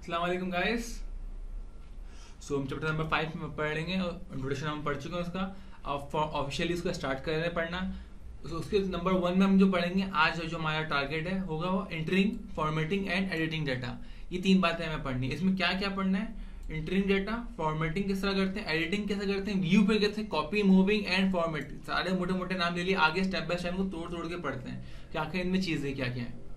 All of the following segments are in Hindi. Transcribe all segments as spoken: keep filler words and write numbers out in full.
अस्सलाम वालेकुम गाइस। सो हम चैप्टर नंबर फाइव में पढ़ेंगे। इंट्रोडक्शन हम पढ़ चुके हैं उसका। अब ऑफिशियली उसका स्टार्ट कर रहे हैं पढ़ना। so, उसके नंबर वन में हम जो पढ़ेंगे आज जो हमारा टारगेट है होगा वो entering, formatting and editing data. ये तीन बातें हमें पढ़नी है। इसमें क्या क्या पढ़ना है? एंटरिंग डाटा, फॉर्मेटिंग किस तरह करते हैं, एडिटिंग कैसे करते हैं, व्यू पे कैसे, कॉपी, मूविंग एंड फॉर्मेट। सारे मोटे मोटे नाम ले लिए। आगे स्टेप बाय स्टेप को तोड़ तोड़ के पढ़ते हैं कि आखिर इनमें चीजें क्या क्या है।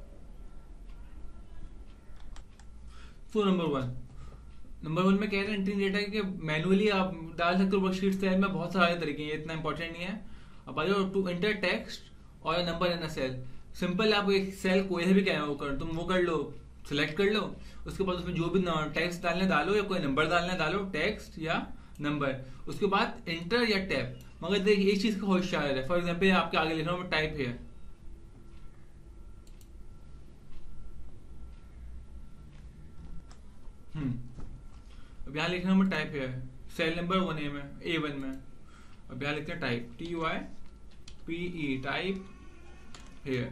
So number one number one में कह रहे हैं एंट्री डेटा कि मैनुअली आप डाल सकते हो वर्कशीट सेल में। बहुत सारे तरीके हैं, इतना इंपॉर्टेंट नहीं है। अब आ जाओ टू एंटर टेक्स्ट और number in a cell. Simple, आप एक सेल कोई से भी कहना वो कर, तुम वो कर लो, सिलेक्ट कर लो। उसके बाद उसमें जो भी टेक्स्ट डालने डालो या कोई नंबर डालने डालो, टेक्स्ट या नंबर। उसके बाद एंटर या टैप। मगर देखिए एक चीज का होशियार है। फॉर एग्जाम्पल आपके आगे लिख रहा हूँ टाइप है, हम्म अब यहाँ लिखना मैं टाइप है, सेल नंबर वन ए में, ए वन में। अब यहाँ लिखते हैं type, T U I P E, type here.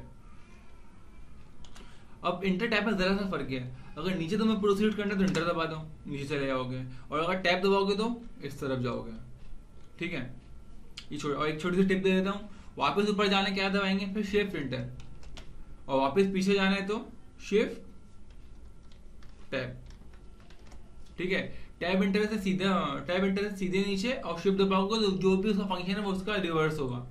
अब इंटर टैप में जरा सा फर्क है। अगर नीचे तुम्हें प्रोसीड करना है तो इंटर दबा दो, नीचे चले जाओगे। और अगर टैप दबाओगे तो इस तरफ जाओगे। ठीक है, ये छोड़। और एक छोटी सी टिप दे देता हूँ। वापस ऊपर जाना क्या दबाएंगे? फिर शिफ्ट इंटर। और वापस पीछे जाना है तो शिफ्ट टैप। ठीक है, टैब इंटर से सीधे टैब इंटर से सीधे नीचे और शिफ्ट दबाओगे तो जो भी उसका फंक्शन है वो उसका रिवर्स होगा।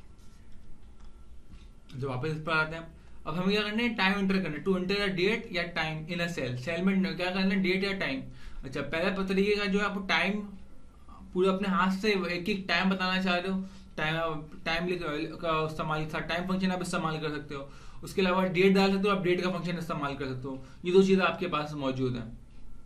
जब वापस इस पर आते हैं, अब हमें क्या करना है? टाइम इंटर करना है। टू एंटर अ डेट या time in a cell. Cell में क्या करना है? डेट या टाइम। अच्छा, पहला तरीके का जो है आप टाइम पूरे अपने हाथ से एक एक टाइम बताना चाह रहे हो, टाइम टाइम का इस्तेमाल, टाइम फंक्शन आप इस्तेमाल कर सकते हो। उसके अलावा डेट डाल सकते हो, आप डेट का फंक्शन इस्तेमाल कर सकते हो। ये दो चीजें आपके पास मौजूद है।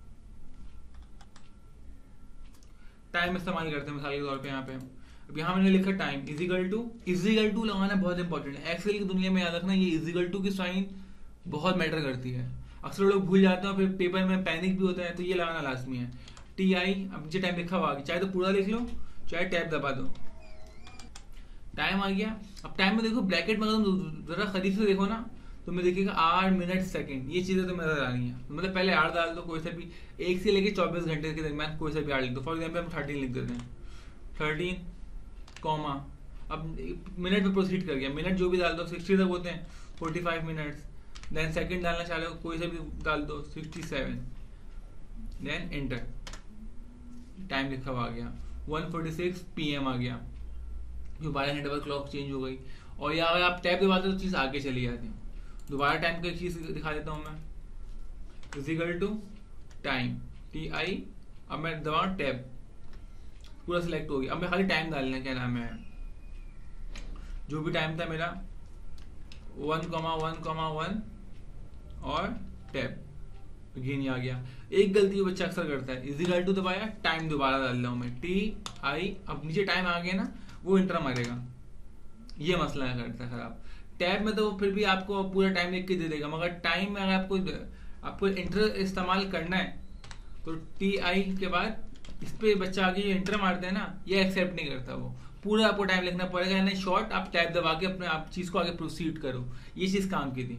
टाइम इस्तेमाल करते हैं मिसाल के तौर पे यहाँ पे। अब यहाँ मैंने लिखा time equal to, equal to लगाना बहुत इंपॉर्टेंट है। एक्सेल की दुनिया में याद रखना, ये इजिकल टू की साइन बहुत मैटर करती है। अक्सर लोग भूल जाते हैं, फिर पेपर में पैनिक भी होता है, तो ये लगाना लाजमी है। टी आई, अब जो टाइम लिखा हुआ, चाहे तो पूरा लिख लो चाहे टैब दबा दो। टाइम आ गया। अब टाइम में देखो ब्रैकेट में अगर तुम जरा करीब से देखो ना तो मैं देखिएगा आर, मिनट, सेकंड, ये चीजें तो नजर आ रही हैं। तो मतलब पहले आर डाल दो, कोई सा भी एक से लेके चौबीस घंटे के दरमियान कोई सा भी आर लिख दो। फॉर एग्जाम्पल हम थर्टीन लिख देते हैं, थर्टीन कॉमा। अब मिनट पे प्रोसीड कर गया, मिनट जो भी डाल दो, सिक्सटी तक होते हैं, forty five minutes. Then second डालना चाह रहे हो कोई सा भी डाल दो, sixty seven. Then enter, time लिखा हुआ आ गया, one forty six P M आ गया, जो बारह घंटे बाद क्लॉक चेंज हो गई। और या अगर आप टैब दबाते तो चीज़ आगे चली जाती है। दोबारा टाइम की चीज दिखा देता हूं मैं। Equal to time, T I. अब मैं दबाऊं टैब, पूरा सिलेक्ट हो गया। अब मैं खाली टाइम डालना है, क्या नाम है, जो भी टाइम था मेरा, one comma one comma one और टैब, गेन आ गया। एक गलती बच्चा अक्सर करता है, इजिकल टू दबाया, टाइम दोबारा डाल रहा हूं मैं, टी आई। अब नीचे टाइम आ गया ना, वो इंटर मारेगा। ये मसला है करता है खराब। टैब में तो फिर भी आपको पूरा टाइम लिख के दे देगा, मगर टाइम में अगर आपको आपको इंटर इस्तेमाल करना है तो टी आई के बाद इस पे बच्चा आगे जो इंटर मारते हैं ना, ये एक्सेप्ट नहीं करता। वो पूरा आपको टाइम लिखना पड़ेगा, नहीं शॉर्ट आप टैब दबा के अपने आप चीज को आगे प्रोसीड करो। ये चीज काम की थी।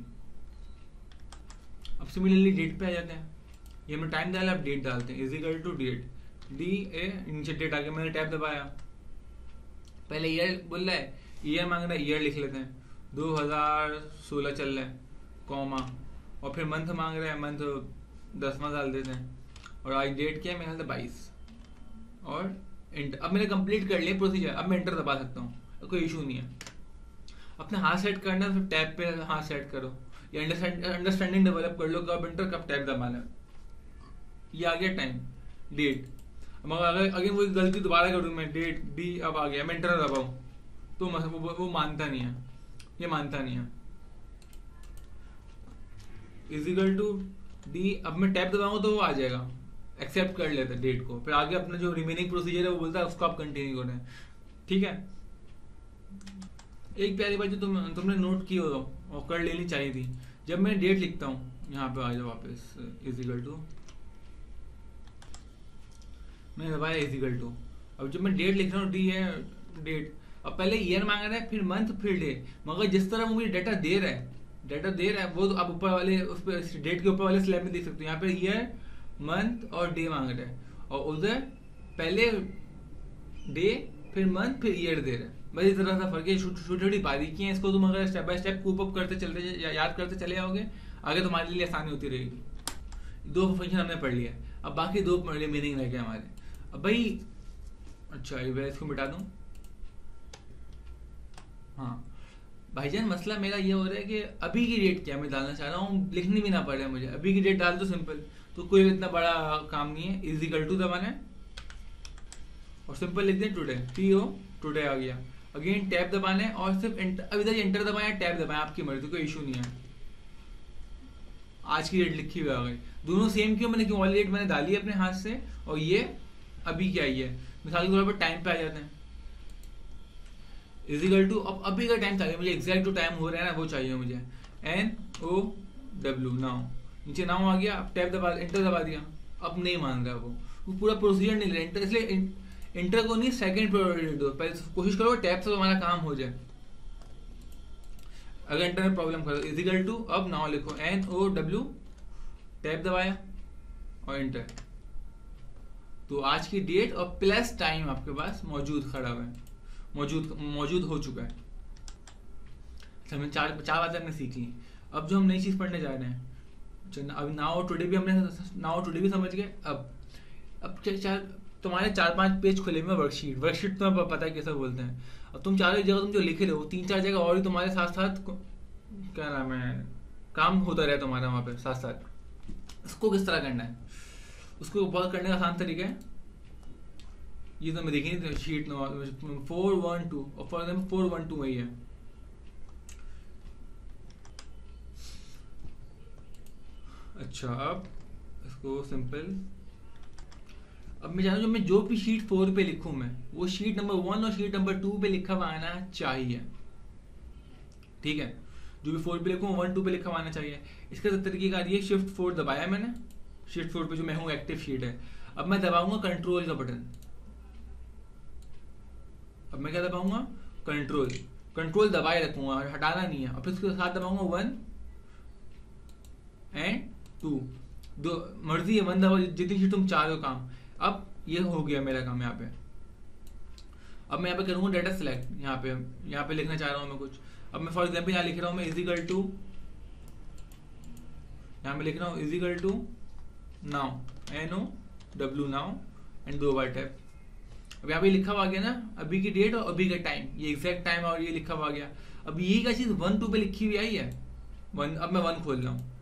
अब सिमिलरली डेट पे आ जाते हैं। ये हमने टाइम डाला, अब डेट डालते हैं, equal to date, D A, नीचे डेट आगे, मैंने टैब दबाया। पहले ईयर बोल रहा है, ईयर मांग रहा है, ईयर लिख लेते हैं, दो हज़ार सोलह चल रहा है, कॉमा। और फिर मंथ मांग रहे हैं, मंथ दसवां डाल देते हैं। और आज डेट क्या है, मेरे ख्याल से बाईस। और इंटर। अब मैंने कंप्लीट कर लिया प्रोसीजर, अब मैं इंटर दबा सकता हूँ, कोई इशू नहीं है। अपने हाथ सेट करना है, फिर टैब पे हाथ सेट करो, या अंडरस्टैंडिंग डेवलप कर लो कब इंटर कब टैब दबाना है। ये आ गया टाइम, डेट। मगर अगर अगर वही गलती दोबारा करूँ मैं, डेट डी, अब आ गया, मैं इंटर दबाऊँ तो वो, वो मानता नहीं है, ये मानता नहीं है। इजिकल टू डी, अब मैं टैब दबाऊंगा तो वो आ जाएगा, एक्सेप्ट कर लेते हैं डेट को। फिर आगे अपना जो रिमेनिंग प्रोसीजर है वो बोलता है उसको आप कंटिन्यू करें। ठीक है, एक प्यारी बात जो तुम तुमने नोट की हो और कर लेनी चाहिए थी, जब मैं डेट लिखता हूँ, यहाँ पे आ जाओ वापस, इजिकल टू, मैंने दबाया इजिकल टू। अब जब मैं डेट लिख रहा हूँ, डी है डेट, अब पहले ईयर मांग रहा है, फिर मंथ, फिर डे। मगर जिस तरह वो मुझे डाटा दे रहा है डेटा दे रहा है वो तो आप ऊपर वाले उस पर डेट के ऊपर वाले स्लैब में देख सकते हो। यहाँ पे ईयर मंथ और डे मांग रहा है, और उधर पहले डे फिर मंथ फिर ईयर दे रहा है। बस इस तरह सा फर्क है, छोटी छोटी बारीकी है। इसको तुम अगर step by step cope up करते चलते या याद करते चले जाओगे, आगे तुम्हारे लिए आसानी होती रहेगी। दो फंक्शन हमने पढ़ लिया, अब बाकी दो मीनिंग रह गए हमारे। अब भाई अच्छा मैं इसको मिटा दूं। हाँ भाईजान, मसला मेरा ये हो रहा है कि अभी की डेट क्या मैं डालना चाह रहा हूँ, लिखनी भी ना पड़े मुझे, अभी की डेट डाल दो सिंपल, तो कोई इतना बड़ा काम नहीं है। इज इक्वल टू दबाना है और सिंपल लिख दें टुडे, टी ओ टुडे आ गया। अगेन टैब दबाना है और सिर्फ अब इधर एंटर दबाया टैब दबाया, आपकी मर्जी, कोई इशू नहीं है। आज की डेट लिखी हुई आ गई, दोनों सेम क्यों, मैंने क्यों वाली डेट मैंने डाली है अपने हाथ से, और ये अभी क्या आई है। मिसाल के तौर पर टाइम पे आ जाते हैं, इजिकल टू अब अभी का टाइम चाहिए मुझे, एग्जैक्ट जो टाइम हो रहा है ना वो चाहिए मुझे। एन ओ डब्ल्यू नाउ, नीचे नाउ आ गया, अब टैब दबा एंटर दबा दिया, अब नहीं मान रहा वो, वो पूरा प्रोसीजर नहीं ले रहा इंटर, इसलिए इंटर को नहीं सेकंड प्रायोरिटी दो, पहले कोशिश करो टैब से तो हमारा काम हो जाए। अगर इंटर में प्रॉब्लम करो, इजिकल टू अब नाउ लिखो एन ओ डब्ल्यू, टैब दबाया और इंटर, तो आज की डेट और प्लस टाइम आपके पास मौजूद खड़ा हुआ है, मौजूद मौजूद हो चुका है। हमने चार चार बातें हमने सीख ली। अब जो हम नई चीज पढ़ने जा रहे हैं, अब नाउ टुडे भी हमने नाउ टुडे भी समझ गए। अब अब चार तुम्हारे चार पांच पेज खुले हुए वर्कशीट, वर्कशीट तुम्हें पता है कैसे बोलते हैं। अब तुम चारों जगह तुम जो लिखे रहे हो, तीन चार जगह और भी तुम्हारे साथ साथ क्या नाम है काम होता रहे तुम्हारा वहाँ पे साथ साथ। इसको किस तरह करना है, उसको बहुत करने का आसान तरीका है, ये तो मैं देखी नहीं शीट फोर वन टू, और for example four one two वही है। अच्छा अब इसको सिंपल, अब मैं जानू जो मैं जो भी शीट फोर पे लिखूं मैं वो शीट नंबर वन और शीट नंबर टू पे लिखा हुआ आना चाहिए, ठीक है। जो भी फोर पे लिखूं वन टू पे लिखा हुआ आना चाहिए। इसका तरीका ये, शिफ्ट फोर दबाया मैंने, शिफ्ट फोर पे जो मैं हूँ एक्टिव शीट है, अब मैं दबाऊंगा कंट्रोल का बटन, अब मैं क्या दबाऊंगा कंट्रोल, कंट्रोल दबाए रखूंगा, हटाना नहीं है, और फिर उसके साथ दबाऊंगा वन एंड टू, दो मर्जी है वन दबा जितनी शीट तुम चाह रहे हो काम। अब ये हो गया मेरा काम यहाँ पे। अब मैं यहाँ पे करूंगा डाटा सिलेक्ट, यहाँ पे यहाँ पे लिखना चाह रहा हूँ मैं कुछ। अब मैं फॉर एग्जाम्पल यहाँ लिख रहा हूँ मैं इजिकल टू, यहाँ मैं लिख रहा हूँ equal to now, N O W now and दो बार टैप। अब यहाँ पे लिखा हुआ गया ना अभी की डेट और अभी का टाइम, ये एग्जैक्ट टाइम और ये लिखा हुआ गया। अब यही का चीज वन टू पे लिखी हुई आई है वन, अब मैं वन खोल रहा हूँ,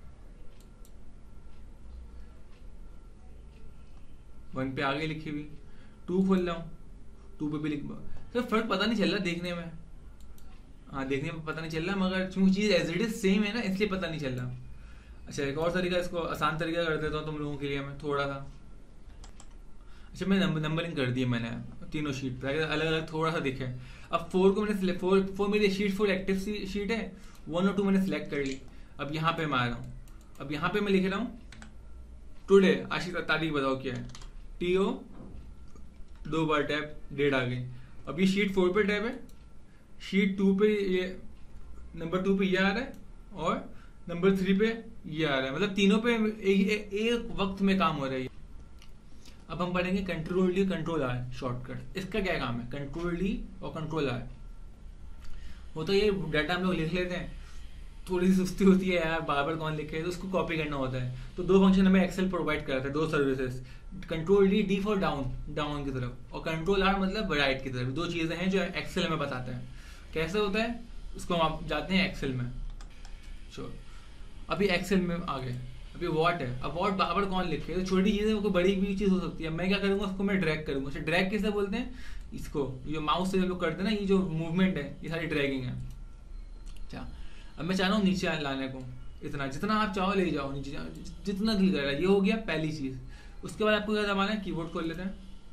वन पे आगे लिखी हुई, टू खोल रहा हूँ, टू पे भी लिख, सर फर्क पता नहीं चल रहा देखने में, हाँ देखने में पता नहीं चल रहा, मगर चूंकि चीज एज इट इज सेम है ना इसलिए पता नहीं चल रहा। अच्छा एक और तरीका, इसको आसान तरीका कर देता हूँ तुम लोगों के लिए मैं थोड़ा सा। अच्छा मैं नंबर नंबरिंग कर दी मैंने तीनों शीट पे, अलग अलग थोड़ा सा दिखे। अब फोर को मैंने फोर फोर मेरी शीट फोर एक्टिव शीट है, वन और टू मैंने सिलेक्ट कर ली। अब यहाँ पे मैं आ रहा हूँ, अब यहाँ पे मैं लिख रहा हूँ टुडे, आज की तारीख बताओ क्या है, टी ओ दो बार टैप, डेट आ गई। अब ये शीट फोर पे टैप है, शीट टू पे ये नंबर टू पे ये आ रहा है और नंबर थ्री पे ये आ रहा है, मतलब तीनों पे एक, एक, एक वक्त में काम हो रहा है। अब हम पढ़ेंगे control D control R shortcut. इसका क्या काम है, कंट्रोल डी और कंट्रोल आर। वो तो ये डाटा हम लोग लिख लेते हैं, थोड़ी सी सुस्ती होती है यार बार बार कौन लिखे, तो उसको कॉपी करना होता है। तो दो फंक्शन हमें एक्सेल प्रोवाइड कराता है, दो services, control D D for down, down की तरफ, और कंट्रोल आर मतलब राइट की तरफ। दो चीजें हैं जो एक्सेल हमें बताता है कैसे होता है, उसको हम आप जाते हैं एक्सेल में। चलो अभी एक्सेल में आ गए, अभी वॉट है। अब वॉट बार कौन लिखे, तो छोटी चीज है वो बड़ी भी चीज हो सकती है। मैं क्या करूंगा उसको मैं ड्रैग करूंगा। अच्छा ड्रैग किसे बोलते हैं, इसको जो माउस से लोग करते हैं ना, ये जो मूवमेंट है ये सारी ड्रैगिंग है। अच्छा अब मैं चाह रहा हूँ नीचे लाने को, इतना जितना आप चाहो ले जाओ नीचे, जितना दिल कर रहा है। ये हो गया पहली चीज। उसके बाद आपको क्या दबाना है, कीबोर्ड खोल लेते हैं।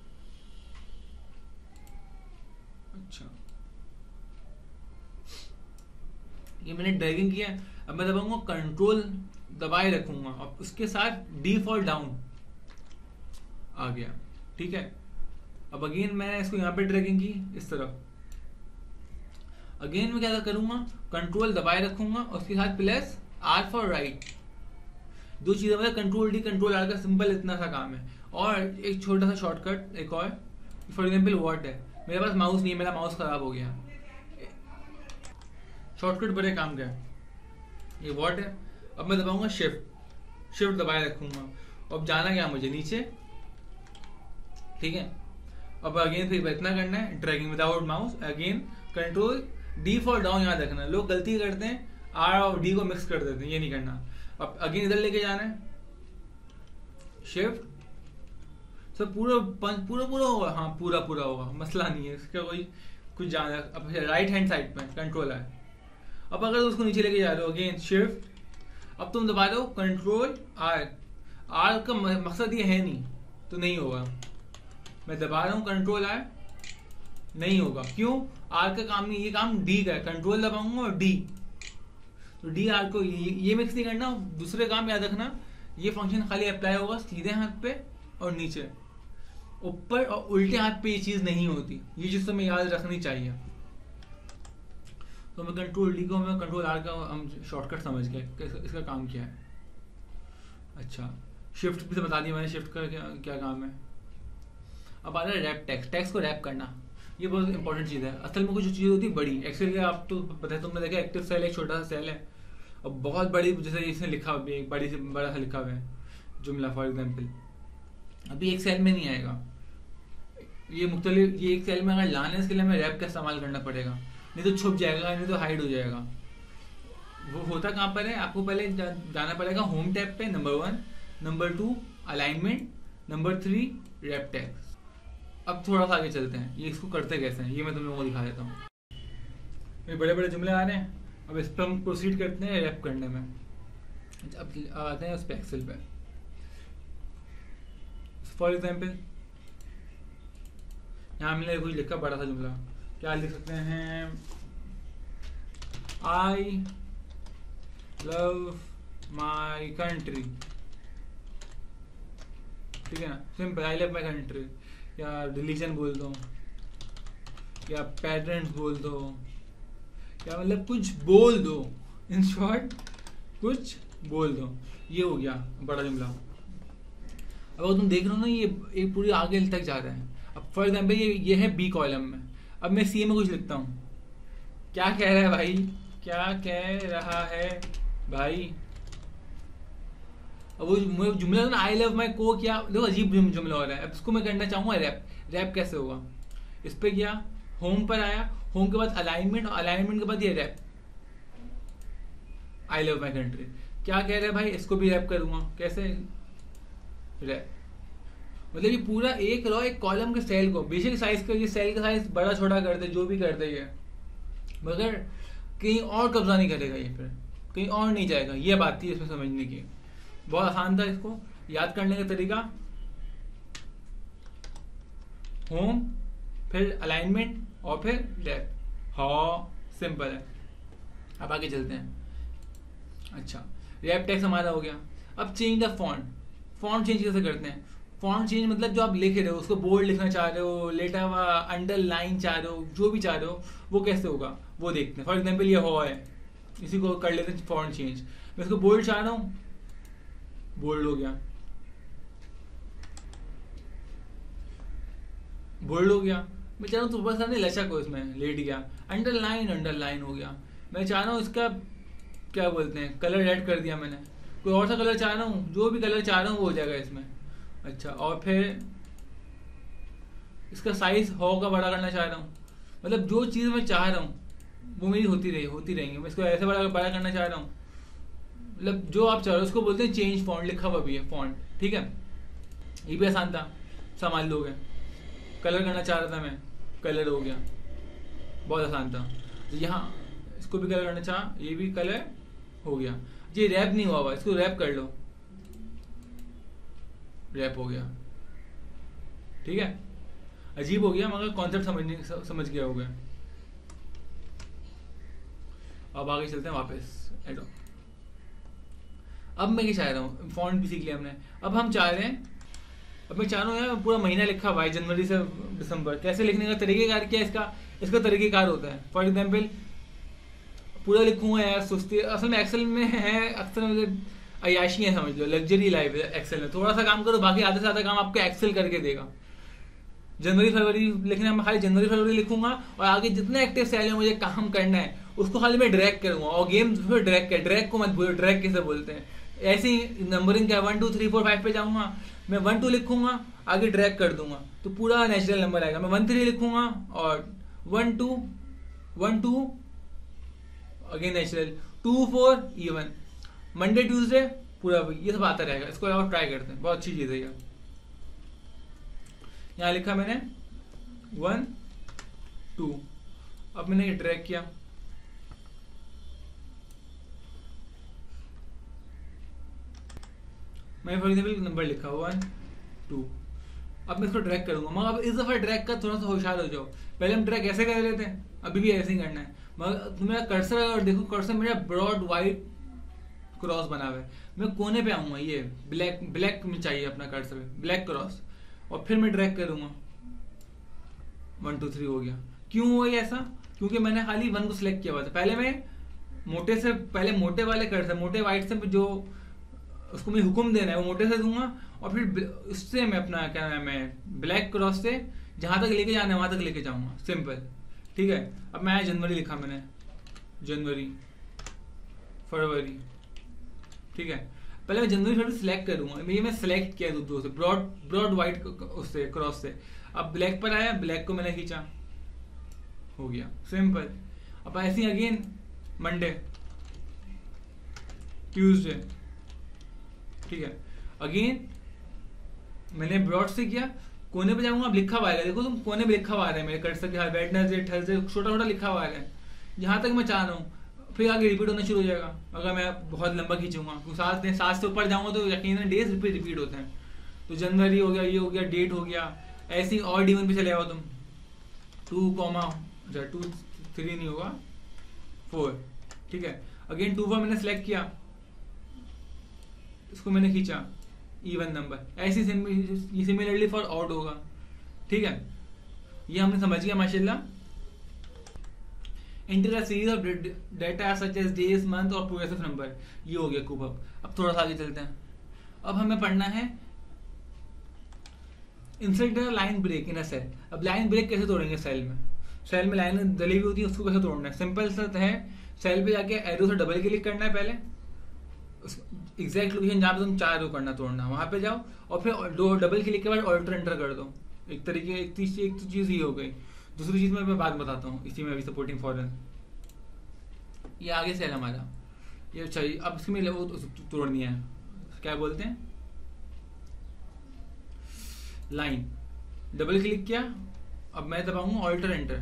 अच्छा ये मैंने ड्रैगिंग किया, अब मैं दबाऊंगा कंट्रोल दबाए रखूंगा और उसके साथ डी फॉर डाउन आ गया, ठीक है। अब अगेन मैंने इसको यहाँ पे ड्रैगिंग की इस तरफ, अगेन मैं क्या करूंगा, कंट्रोल दबाए रखूंगा और उसके साथ प्लस आर फॉर राइट, दो चीजें, मतलब कंट्रोल डी कंट्रोल आर का सिंपल इतना सा काम है। और एक छोटा सा शॉर्टकट एक और, फॉर एग्जाम्पल वॉट है, मेरे पास माउस नहीं है, मेरा माउस खराब हो गया, शॉर्टकट बड़े काम का है, ये वॉट है। अब मैं दबाऊंगा शिफ्ट, शिफ्ट दबाए रखूंगा, अब जाना क्या मुझे नीचे, ठीक है। अब अगेन फिर इतना करना है, dragging without mouse, again control D for down याद रखना। लोग गलती करते हैं आर और डी को मिक्स कर देते हैं, ये नहीं करना। अब अगेन इधर लेके जाना है, शिफ्ट, सब पूरा पूरा पूरा होगा, हाँ पूरा पूरा होगा, मसला नहीं है इसका कोई कुछ जाना। अब राइट हैंड साइड पे कंट्रोल है। अब अगर उसको नीचे लेके जा रहे हो, अगेन शिफ्ट, अब तुम दबा रहे हो कंट्रोल आर, आर का मकसद ये है नहीं तो नहीं होगा, मैं दबा रहा हूँ कंट्रोल आर, नहीं होगा, क्यों, आर का काम नहीं, ये काम डी का है, कंट्रोल दबाऊंगा और डी, तो डी आर को ये, ये मिक्स नहीं करना। दूसरे काम याद रखना, ये फंक्शन खाली अप्लाई होगा सीधे हाथ पे और नीचे, ऊपर और उल्टे हाथ पे ये चीज नहीं होती, ये चीज तो मैं याद रखनी चाहिए। तो मैं कंट्रोल डी को, मैं कंट्रोल आर का हम शॉर्टकट समझ गए इसका काम क्या है। अच्छा, शिफ्ट भी तो बता दिया मैंने, शिफ्ट का क्या, क्या काम है। अब आ रहा है रैप टेक्स्ट, टेक्स्ट को रैप करना, ये बहुत इंपॉर्टेंट चीज़ है। असल में कुछ चीज़ होती है बड़ी, एक्सेल के आप तो पता है, तुमने देखा एक्टिव सेल एक छोटा सा सेल है और बहुत बड़ी, जैसे इसने लिखा हुआ एक बड़ी से बड़ा सा लिखा हुआ है जुमला फॉर एग्जाम्पल, अभी एक सेल में नहीं आएगा ये मुख्तलिफ, ये एक सेल में अगर लाने इसके लिए हमें रैप का इस्तेमाल करना पड़ेगा, नहीं तो छुप जाएगा, नहीं तो हाइड हो जाएगा। वो होता कहाँ पर है, आपको पहले जा, जाना पड़ेगा होम टैब पे, number one, number two alignment, number three wrap tags. अब थोड़ा सा आगे चलते हैं, ये इसको करते कैसे हैं ये मैं तुम लोगों को दिखा देता हूँ। ये बड़े बड़े जुमले आ रहे हैं, अब इस पर हम प्रोसीड करते हैं रैप करने में। अब आते हैं उस पर एक्सेल पे, फॉर एग्जाम्पल यहाँ मैंने कुछ लिखा बड़ा सा जुमला, क्या लिख सकते हैं, आई लव माई कंट्री, ठीक है ना, simple, I love my country, या रिलीजन बोल दो, या पेरेंट्स बोल दो, या मतलब कुछ बोल दो, इन शॉर्ट कुछ बोल दो, ये हो गया बड़ा जुमला। अब अगर तुम देख रहे हो ना, ये एक पूरी आगे तक जा रहा है। अब फॉर एग्जाम्पल ये ये है बी कॉलम में, अब मैं सी में कुछ लिखता हूँ, क्या कह रहा है भाई, क्या कह रहा है भाई। अब वो जुमला ना, आई लव माई को, क्या देखो अजीब जुमला हो रहा है। अब इसको मैं करना चाहूंगा रैप, रैप कैसे होगा, इस पे गया, होम पर आया, होम के बाद अलाइनमेंट, और अलाइनमेंट के बाद ये wrap, I love my country, क्या कह रहा है भाई, इसको भी रैप करूंगा, कैसे रैप, मतलब ये पूरा एक रो एक कॉलम के सेल को, बेसिक साइज का, ये सेल का साइज बड़ा छोटा कर दे, जो भी कर दे ये, मगर कहीं और कब्जा नहीं करेगा, ये फिर कहीं और नहीं जाएगा, ये बात थी इसमें समझने की। बहुत आसान था इसको याद करने का तरीका, होम फिर अलाइनमेंट और फिर रैप, हाँ सिंपल है। अब आगे चलते हैं। अच्छा, रैप टेक्स्ट हमारा हो गया। अब change the font, font change कैसे करते हैं, फॉन्ट चेंज मतलब जो आप लिख रहे हो उसको बोल्ड लिखना चाह रहे हो, लेटा हुआ अंडरलाइन चाह रहे हो, जो भी चाह रहे हो वो कैसे होगा वो देखते हैं। फॉर एग्जाम्पल ये हो है, इसी को कर लेते हैं फॉन्ट चेंज, मैं इसको बोल्ड चाह रहा हूँ, बोल्ड हो गया, बोल्ड हो गया। मैं चाह रहा हूँ तो बस नहीं लचक हो, इसमें लेट गया, अंडरलाइन अंडरलाइन हो गया। मैं चाह रहा हूँ इसका क्या बोलते हैं, कलर रेड कर दिया मैंने, कोई और सा कलर चाह रहा हूँ, जो भी कलर चाह रहा हूँ वो हो जाएगा इसमें। अच्छा, और फिर इसका साइज हो का बड़ा करना चाह रहा हूँ, मतलब जो चीज़ मैं चाह रहा हूँ वो मेरी होती रही होती रहेंगी। मैं इसको ऐसे बड़ा बड़ा करना चाह रहा हूँ, मतलब जो आप चाह रहे हो उसको बोलते हैं चेंज फॉन्ट, लिखा हुआ भी है फॉन्ट, ठीक है। ये भी आसान था, संभाल लोगे। कलर करना चाह रहा था मैं, कलर हो गया, बहुत आसान था। तो यहाँ इसको भी कलर करना चाह, ये भी कलर हो गया। ये रैप नहीं हुआ हुआ, इसको रैप कर लो, रैप हो गया, ठीक है। अजीब हो गया मगर कॉन्सेप्ट समझने समझ गया हो गया। अब आगे चलते हैं वापस एडो। अब मैं क्या चाह रहा हूँ, फॉन्ट भी सीख लिया हमने, अब हम चाह रहे हैं, अब मैं चाह रहा हूँ यार पूरा महीना लिखा हुआ है जनवरी से दिसंबर, कैसे लिखने का तरीकेकार क्या है इसका, इसका तरीकेकार होता है। फॉर एग्जाम्पल पूरा लिखूंगा यार, सुस्ती। असल में एक्सेल में है अक्सर मतलब अयाशी है, समझ लो लग्जरी लाइफ है एक्सेल में। थोड़ा सा काम करो, बाकी आधे से ज्यादा काम आपको एक्सेल करके देगा। जनवरी फरवरी लिखना है, मैं खाली जनवरी फरवरी लिखूंगा और आगे जितने एक्टिव सेल में मुझे काम करना है उसको खाली मैं ड्रैग करूंगा। और गेम फिर ड्रैग कर, ड्रैग को मत भूलो, ड्रैग कैसे बोलते हैं। ऐसे ही नंबरिंग क्या, one two three four five पे जाऊंगा, मैं वन टू लिखूंगा, आगे ड्रैग कर दूंगा तो पूरा नेचुरल नंबर आएगा। मैं वन थ्री लिखूंगा और one two one two again natural, two four even, Monday Tuesday पूरा ये सब आता रहेगा। इसको और ट्राई करते हैं, बहुत अच्छी चीज है ये। यहाँ लिखा मैंने वन टू, अब मैंने ये ड्रैग किया, मैं फॉर एग्जाम्पल नंबर लिखा वन टू, अब मैं इसको ड्रैग करूंगा। मगर अब इस दफा ड्रैग का थोड़ा सा होशियार हो जाओ। पहले हम ड्रैग ऐसे कर लेते हैं, अभी भी ऐसे ही करना है। मगर मेरा कर्सर अगर देखो, कर्सर मेरा ब्रॉड वाइट क्रॉस बना हुआ है, मैं कोने पे आऊंगा, ये ब्लैक ब्लैक में चाहिए अपना कर्सर, ब्लैक क्रॉस, और फिर मैं ड्रैग करूंगा, वन टू थ्री हो गया। क्यों हुआ ये ऐसा? क्योंकि मैंने खाली वन को सिलेक्ट किया हुआ था। पहले मैं मोटे से, पहले मोटे वाले कर्सर, मोटे वाइट से जो उसको मैं हुक्म देना है वो मोटे से दूंगा, और फिर उससे मैं अपना क्या नाम है ब्लैक क्रॉस से जहां तक लेके जाना है वहां तक लेके जाऊंगा, सिंपल। ठीक है, अब मैं जनवरी लिखा मैंने, जनवरी फरवरी, ठीक है। पहले मैं जनवरी फरवरी सिलेक्ट करूंगा, ये मैं सिलेक्ट किया दो से, ब्रॉड ब्रॉड वाइट उससे क्रॉस से। अब ब्लैक पर आया, ब्लैक को मैंने खींचा, हो गया सिंपल। अब ऐसे ही अगेन मंडे ट्यूसडे, ठीक है, अगेन मैंने ब्रॉड से किया, कोने पे जाऊंगा, अब लिखा हुआ है, देखो तुम कोने पे लिखा हुआ है मेरे कर्सर के, वेडनेसडे थर्सडे छोटा छोटा लिखा हुआ है जहां तक मैं चाह रहा हूँ। फिर आगे रिपीट होना शुरू हो जाएगा अगर मैं बहुत लंबा खींचूंगा, सात सात से ऊपर जाऊंगा तो यकीनन डेज रिपीट रिपीट होते हैं। तो जनवरी हो गया, ये हो गया, डेट हो गया, ऐसे ही और डिवन पे चले आओ तुम, टू कॉमा टू थ्री नहीं होगा, फोर, ठीक है। अगेन टू फोर मैंने सेलेक्ट किया, इसको मैंने खींचा, इवन नंबर, ऐसी सिमिलरली फॉर ऑड होगा, ठीक है। ये हमने समझ गया माशाल्लाह। Enter a series of data such as days, month और progressive number, ये हो गया खूब। अब अब थोड़ा सा आगे चलते हैं। अब हमें पढ़ना है insert line break in a cell. अब लाइन ब्रेक कैसे तोड़ेंगे सेल में, सेल में लाइन दली हुई होती है, उसको कैसे तोड़ना है। सिंपल सा है, सेल पे जाके एरो से डबल क्लिक करना है, पहले एग्जैक्ट लोकेशन जहाँ पे तुम चाह रहे हो करना तोड़ना, वहां पे जाओ और फिर दो डबल क्लिक के बाद ऑल्टर एंटर कर दो। एक तरीके एक एक तो चीज ही हो गई। दूसरी चीज में मैं बात बताता हूँ इसी में अभी, सपोर्टिंग फॉरन, ये आगे सेल हमारा ये चाहिए। अब इसमें वो तोड़नी है, क्या बोलते हैं, लाइन, डबल क्लिक किया, अब मैं दबाऊंगा ऑल्टर एंटर,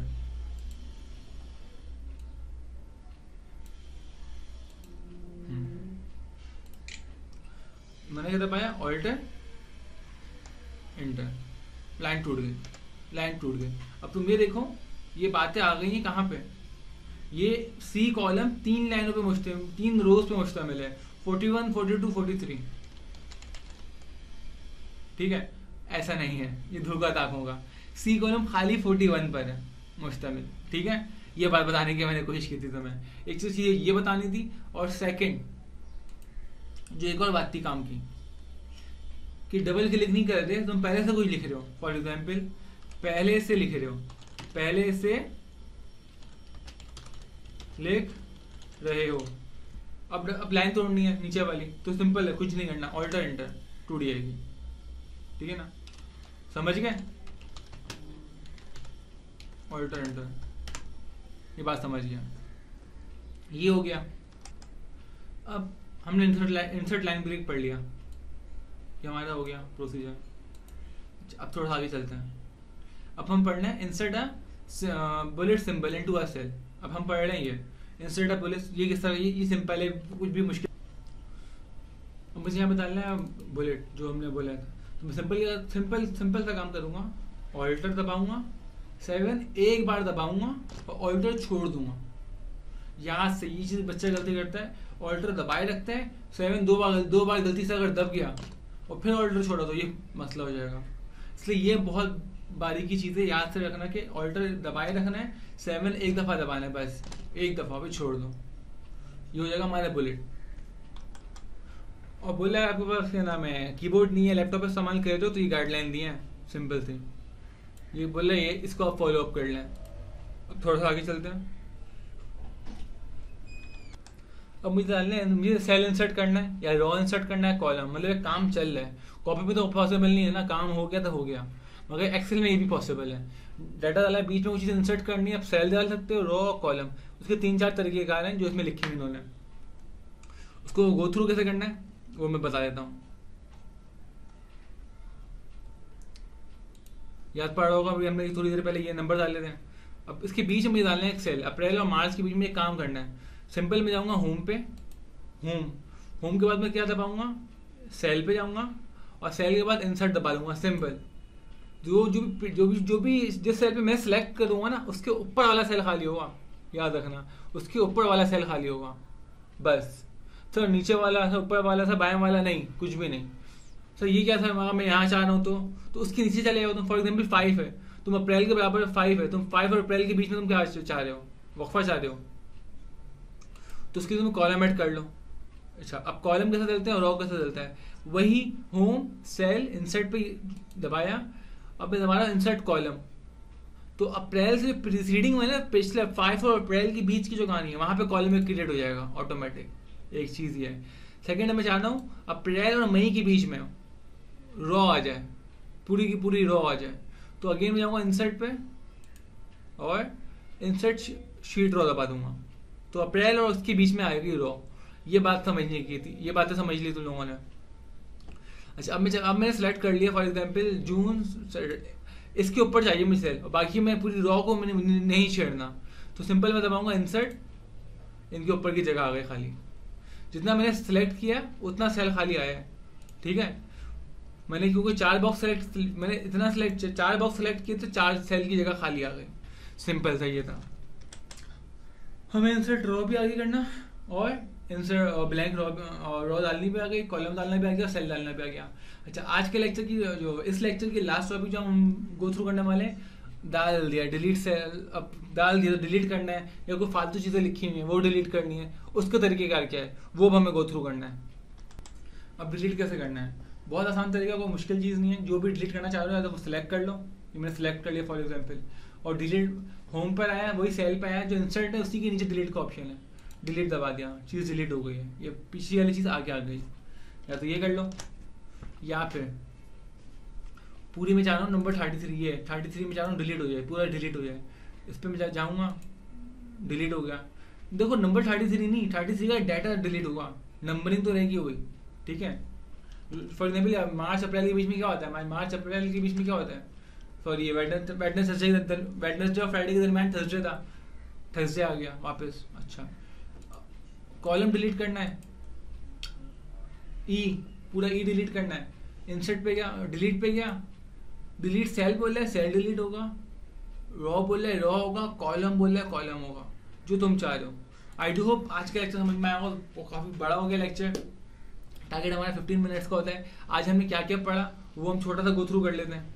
मैंने क्या दबाया, ऑल्टर एंटर, लाइन टूट गई, लाइन टूट गई। अब तुम ये देखो, ये बातें आ गई हैं कहाँ पे, ये सी कॉलम तीन लाइनों पे मुश्तमिल, तीन रोज पे मुश्तमिल है, forty one, forty two, forty three, ठीक है। ऐसा नहीं है, ये धोखा ताकों का। सी कॉलम खाली फोर्टी वन पर है मुश्तमिल, ठीक है। ये बात बताने की मैंने कोशिश की थी तुम्हें, एक चीज ये बतानी थी। और सेकंड जो एक और बात थी काम की, कि डबल क्लिक नहीं कर रहे तुम, पहले से कुछ लिख रहे हो। फॉर एग्जाम्पल पहले से लिख रहे हो, पहले से लिख रहे हो, अब अब लाइन तोड़नी है नीचे वाली, तो सिंपल है, कुछ नहीं करना, ऑल्टर एंटर, टूट जाएगी, ठीक है ना, समझ गए, ऑल्टर एंटर, ये बात समझ गया, ये हो गया। अब हमने insert line insert line break पढ़ लिया, ये हमारा हो गया प्रोसीजर। अब थोड़ा आगे चलते हैं। अब हम पढ़ रहे हैं insert a bullet symbol into a cell. अब हम पढ़ रहे हैं ये इंसर्ट अ बुलेट, ये किस तरह, ये, ये सिंपल है, कुछ भी मुश्किल। अब मुझे यहाँ बताना है बुलेट जो हमने बोला था, तो मैं सिंपल सिंपल सिंपल सा काम करूँगा, ऑल्टर दबाऊंगा, सेवन एक बार दबाऊंगा और ऑल्टर छोड़ दूंगा। यहाँ से ये चीज़ बच्चा गलती करता है, ऑल्टर दबाए रखता है, सेवन दो बार दो बार गलती से अगर दब गया और फिर ऑल्टर छोड़ा तो ये मसला हो जाएगा। इसलिए ये बहुत बारीकी चीज़ है, याद से रखना कि ऑल्टर दबाए रखना है, सेवन एक दफ़ा दबाना है बस, एक दफ़ा भी छोड़ दो, ये हो जाएगा हमारा बुलेट। और बोला है आपके पास क्या नाम है कीबोर्ड नहीं है, लैपटॉप पे इस्तेमाल कर रहे हो तो ये गाइडलाइन दी है सिंपल थी, ये बोला ये इसको आप फॉलो अप कर लें। अब थोड़ा सा आगे चलते हैं। अब मुझे डालना है, मुझे सेल इंसर्ट करना है या रॉ इंसर्ट करना है कॉलम, मतलब एक काम चल रहा है। कॉपी में तो पॉसिबल नहीं है ना, काम हो गया तो हो गया, मगर एक्सेल में ये भी पॉसिबल है। डाटा डाला है, बीच में कुछ चीज़ इंसर्ट करनी है, आप सेल डाल सकते हो, रॉ और कॉलम, उसके तीन चार तरीके कार हैं जो इसमें लिखे हैं इन्होंने। उसको गो थ्रू कैसे करना है वो मैं बता देता हूँ। याद पड़ा होगा, अभी हमने थोड़ी देर पहले ये नंबर डाले थे। अब इसके बीच में मुझे डालना है एक सेल, अप्रैल और मार्च के बीच में एक काम करना है। सिंपल में जाऊंगा होम पे, होम होम के बाद मैं क्या दबाऊंगा, सेल पे जाऊंगा और सेल के बाद इंसर्ट दबा लूंगा। सिंपल, जो जो भी जो भी जो भी जिस सेल पे मैं सिलेक्ट करूंगा ना उसके ऊपर वाला सेल खाली होगा, याद रखना, उसके ऊपर वाला सेल खाली होगा बस। सर नीचे वाला, सर ऊपर वाला, सर बाएं वाला नहीं, कुछ भी नहीं। सर ये क्या था, मैं यहाँ चाह रहा हूँ तो तो उसके नीचे चले जाओ तुम। फॉर एग्जाम्पल फाइव है, तुम अप्रैल के बराबर फाइव है, तुम फाइव और अप्रैल के बीच में तुम क्या चाह रहे हो, वक्फा चाह रहे हो, तो उसके तुम कॉलम ऐड कर लो। अच्छा, अब कॉलम कैसे चलते हैं और रॉ कैसे चलता है, वही होम सेल इंसर्ट पे दबाया, अब दबाया इंसर्ट कॉलम। तो अप्रैल से प्रीसीडिंग में ना पिछले फाइव और अप्रैल के बीच की जो कहानी है वहां पे कॉलम में क्रिएट हो जाएगा ऑटोमेटिक। एक चीज ये है। सेकेंड मैं चाह रहा हूँ अप्रैल और मई के बीच में रॉ आ जाए, पूरी की पूरी रॉ आ जाए, तो अगेन मैं जाऊँगा इंसर्ट पे और इंसर्ट शीट रॉ दबा दूंगा, तो अप्रैल और उसके बीच में आएगी रॉ। ये बात समझने की थी, ये बातें समझ ली तुम लोगों ने। अच्छा, अब मैं अब मैंने सेलेक्ट कर लिया फॉर एग्जांपल जून, इसके ऊपर चाहिए मुझे सेल, और बाकी मैं पूरी रॉ को मैंने नहीं छेड़ना, तो सिंपल मैं दबाऊंगा इंसर्ट, इनके ऊपर की जगह आ गई खाली। जितना मैंने सेलेक्ट किया उतना सेल खाली आया है, ठीक है। मैंने क्योंकि चार बॉक्स सेलेक्ट, मैंने इतना सेलेक्ट चार बॉक्स सेलेक्ट किए तो चार सेल की जगह खाली आ गई। सिंपल सा ये था। हमें इंसर्ट रॉ भी आगे करना और इंसर्ट ब्लैंक रॉ रॉ डालनी भी आ गई, कॉलम डालना भी आ गया, सेल डालना भी आ गया। अच्छा, आज के लेक्चर की जो इस लेक्चर की लास्ट टॉपिक जो हम गो थ्रू करने वाले हैं, डाल दिया डिलीट सेल, अब डाल दिया तो डिलीट करना है, या कोई फालतू चीज़ें लिखी हुई हैं वो डिलीट करनी है, उसका तरीकेकार क्या है वो हमें गो थ्रू करना है। अब डिलीट कैसे करना है, बहुत आसान तरीका, कोई मुश्किल चीज़ नहीं है। जो भी डिलीट करना चाह रहे हो तो वो सिलेक्ट कर लो, ये मैंने सिलेक्ट कर लिया फॉर एग्जाम्पल, और डिलीट होम पर आया, वही सेल पर आया, जो इंसर्ट है उसी के नीचे डिलीट का ऑप्शन है, डिलीट दबा दिया, चीज़ डिलीट हो गई है, ये पीछे वाली चीज़ आगे आ गई। या तो ये कर लो, या फिर पूरी में चाह रहा हूँ नंबर थर्टी थ्री ये थर्टी थ्री में चाह रहा हूँ डिलीट हो जाए, पूरा डिलीट हो जाए, इस पर मैं जा, जाऊँगा डिलीट हो गया। देखो नंबर थर्टी थ्री नहीं, थर्टी थ्री का डाटा डिलीट होगा, नंबरिंग तो रहेगी वही, ठीक है। फॉर एग्जाम्पल मार्च अप्रैल के बीच में क्या होता है, मार्च अप्रैल के बीच में क्या होता है, सॉरी वेडनेसडे वेडनेसडे और फ्राइडे के दरमियान थर्सडे था, थर्सडे आ गया वापस। अच्छा, कॉलम डिलीट करना है, ई पूरा ई डिलीट करना है, इंसर्ट पे गया, डिलीट पे गया, डिलीट सेल बोल रहा है सेल डिलीट होगा, रॉ बोल रहा है रॉ होगा, कॉलम बोल रहा है कॉलम होगा, जो तुम चाह रहे हो। आई डू होप आज का लेक्चर समझ में आया होगा, वो काफ़ी बड़ा हो गया लेक्चर, टारगेट हमारा फिफ्टीन मिनट्स का होता है। आज हमने क्या क्या पढ़ा वो हम छोटा सा गो थ्रू कर लेते हैं।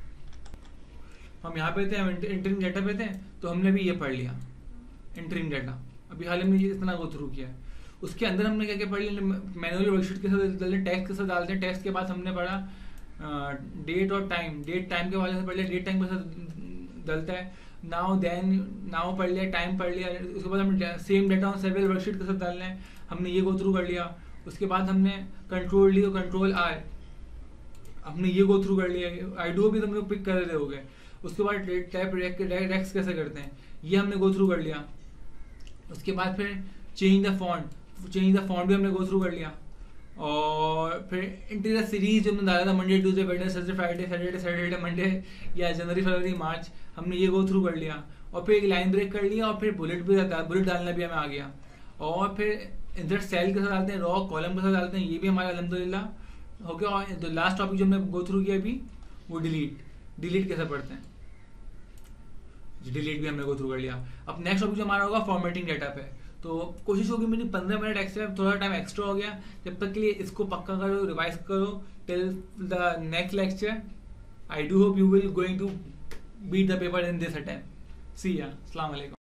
हम यहाँ पे थे, हम इंटरिंग डाटा पे थे, तो हमने भी ये पढ़ लिया इंटरिंग डाटा, अभी हाल में ये इतना गो थ्रू किया है। उसके अंदर हमने क्या क्या पढ़ लिया, मैनुअली वर्कशीट के साथ डालते हैं, टेक्स्ट के साथ डालते हैं, टेक्स्ट के बाद हमने पढ़ा डेट और टाइम, डेट टाइम के वाले से पढ़ लिया, डेट टाइम के साथ डलता है, नाउ देन नाउ पढ़ लिया, टाइम पढ़ लिया, उसके बाद हम same data on several worksheet के साथ डालना है, हमने ये गो थ्रू कर लिया। उसके बाद हमने कंट्रोल डी और कंट्रोल आर, हमने ये गो थ्रू कर लिया, आई डू भी तुम लोग पिक कर रहे होगे। उसके बाद टाइप रेक्स कैसे करते हैं ये हमने गो थ्रू कर लिया। उसके बाद फिर change the font, change the font भी हमने गो थ्रू कर लिया। और फिर इंटीरियर सीरीज जो हमने डाला था Monday Tuesday Wednesday Friday Saturday Saturday Monday या जनवरी फरवरी मार्च, हमने ये गो थ्रू कर लिया। और फिर एक लाइन ब्रेक कर लिया, और फिर बुलेट भी बुलेट डालना भी हमें आ गया। और फिर इंसर्ट सेल के साथ डालते हैं, रॉ कॉलम के साथ डालते हैं, ये भी हमारा अल्हम्दुलिल्लाह हो गया। और तो लास्ट टॉपिक जो हमने गो थ्रू किया अभी वो डिलीट, डिलीट कैसे पढ़ते हैं, डिलीट भी हमने गो थ्रू कर लिया। अब नेक्स्ट टॉपिक जो हमारा होगा फॉर्मेटिंग डाटा पे, तो कोशिश होगी मेरी पंद्रह मिनट एक्स्ट्रा, थोड़ा टाइम एक्स्ट्रा हो गया, जब तक के लिए इसको पक्का करो, रिवाइज करो till the next lecture. I do hope you will going to beat the paper in this attempt. See ya, अस्सलाम वालेकुम।